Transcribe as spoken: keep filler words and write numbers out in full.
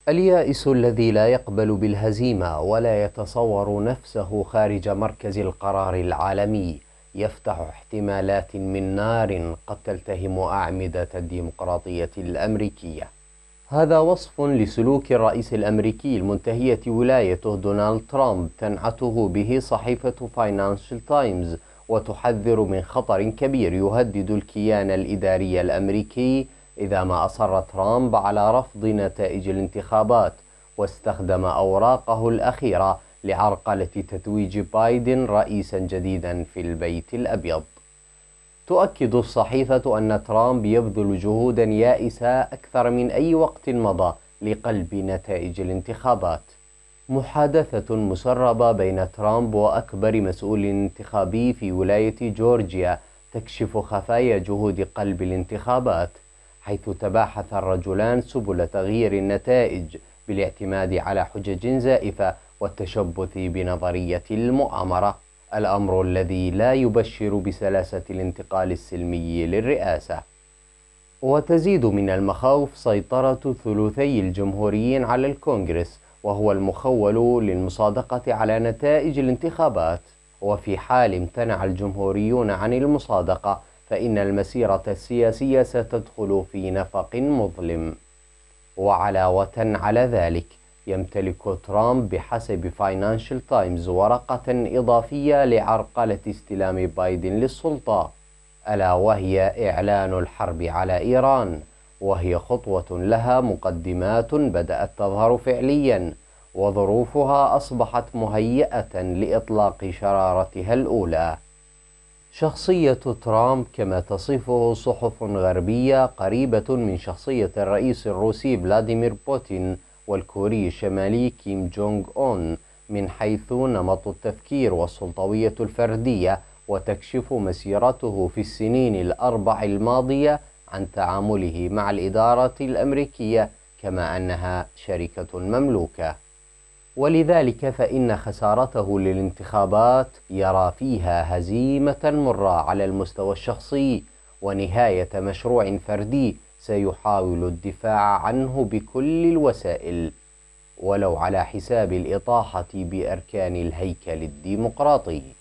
اليائس الذي لا يقبل بالهزيمة ولا يتصور نفسه خارج مركز القرار العالمي يفتح احتمالات من نار قد تلتهم أعمدة الديمقراطية الأمريكية. هذا وصف لسلوك الرئيس الأمريكي المنتهية ولايته دونالد ترامب تنعته به صحيفة فاينانشال تايمز، وتحذر من خطر كبير يهدد الكيان الإداري الأمريكي إذا ما أصر ترامب على رفض نتائج الانتخابات واستخدم أوراقه الأخيرة لعرقلة تتويج بايدن رئيسا جديدا في البيت الأبيض. تؤكد الصحيفة أن ترامب يبذل جهودا يائسة أكثر من أي وقت مضى لقلب نتائج الانتخابات. محادثة مسربة بين ترامب وأكبر مسؤول انتخابي في ولاية جورجيا تكشف خفايا جهود قلب الانتخابات، حيث تباحث الرجلان سبل تغيير النتائج بالاعتماد على حجج زائفة والتشبث بنظرية المؤامرة، الأمر الذي لا يبشر بسلاسة الانتقال السلمي للرئاسة. وتزيد من المخاوف سيطرة ثلثي الجمهوريين على الكونغرس، وهو المخول للمصادقة على نتائج الانتخابات، وفي حال امتنع الجمهوريون عن المصادقة فإن المسيرة السياسية ستدخل في نفق مظلم. وعلاوة على ذلك، يمتلك ترامب بحسب فاينانشال تايمز ورقة إضافية لعرقلة استلام بايدن للسلطة، ألا وهي إعلان الحرب على إيران، وهي خطوة لها مقدمات بدأت تظهر فعليا، وظروفها أصبحت مهيئة لإطلاق شرارتها الأولى. شخصية ترامب كما تصفه صحف غربية قريبة من شخصية الرئيس الروسي فلاديمير بوتين والكوري الشمالي كيم جونغ أون من حيث نمط التفكير والسلطوية الفردية، وتكشف مسيرته في السنين الأربع الماضية عن تعامله مع الإدارة الأمريكية كما أنها شركة مملوكة. ولذلك فإن خسارته للانتخابات يرى فيها هزيمة مرة على المستوى الشخصي ونهاية مشروع فردي سيحاول الدفاع عنه بكل الوسائل، ولو على حساب الإطاحة بأركان الهيكل الديمقراطي.